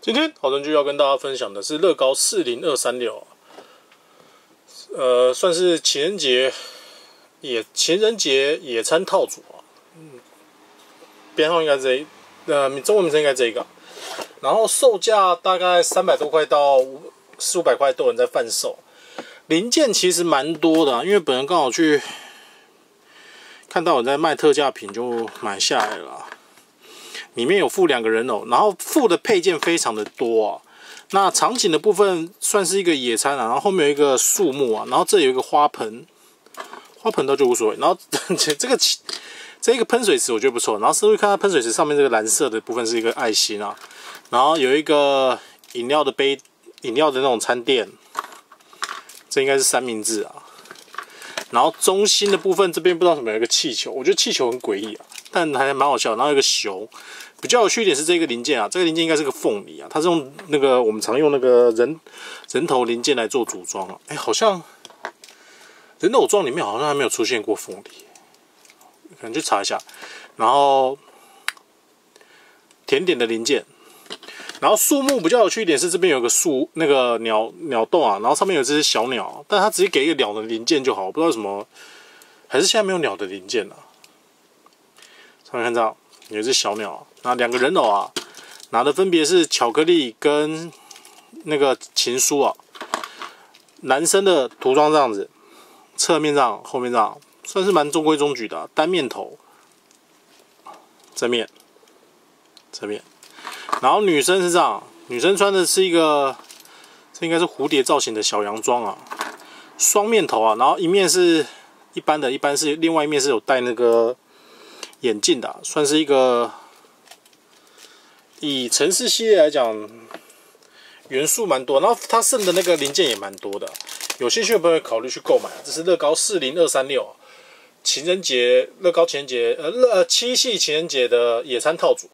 今天好人居要跟大家分享的是乐高40236，算是情人节野餐套组啊，编号应该这中文名称应该这个，然后售价大概300多块到400-500块都有人在贩售，零件其实蛮多的因为本人刚好去看到有在卖特价品就买下来了。里面有附2个人偶，然后附的配件非常的多啊。那场景的部分算是一个野餐啊，然后后面有一个树木啊，然后这有一个花盆，花盆倒就无所谓。然后这个喷水池我觉得不错，然后稍微看它喷水池上面这个蓝色的部分是一个爱心啊，然后有一个饮料的那种餐垫，这应该是三明治啊。然后中心的部分这边不知道什么有一个气球，我觉得气球很诡异啊，但还蛮好笑。然后有一个熊。比较有趣一点是这个零件啊，这个零件应该是个凤梨啊，它是用那个我们常用那个人头零件来做组装啊。好像人偶装里面好像还没有出现过凤梨，可能去查一下。然后甜点的零件，然后树木比较有趣一点是这边有个那个鸟洞啊，然后上面有只小鸟，但它直接给一个鸟的零件就好，我不知道为什么，还是现在没有鸟的零件啊。上面看到有一只小鸟。那2个人偶啊，拿的分别是巧克力跟那个情书啊。男生的涂装这样子，侧面这样，后面这样，算是蛮中规中矩的单面头，正面。然后女生是这样，女生穿的是一个，这应该是蝴蝶造型的小洋装啊，双面头啊，然后一面是一般的，是另外一面是有戴那个眼镜的算是一个。以城市系列来讲，元素蛮多，然后它剩的那个零件也蛮多的。有兴趣的朋友考虑去购买。这是乐高40236，情人节乐高情人节7夕情人节的野餐套组。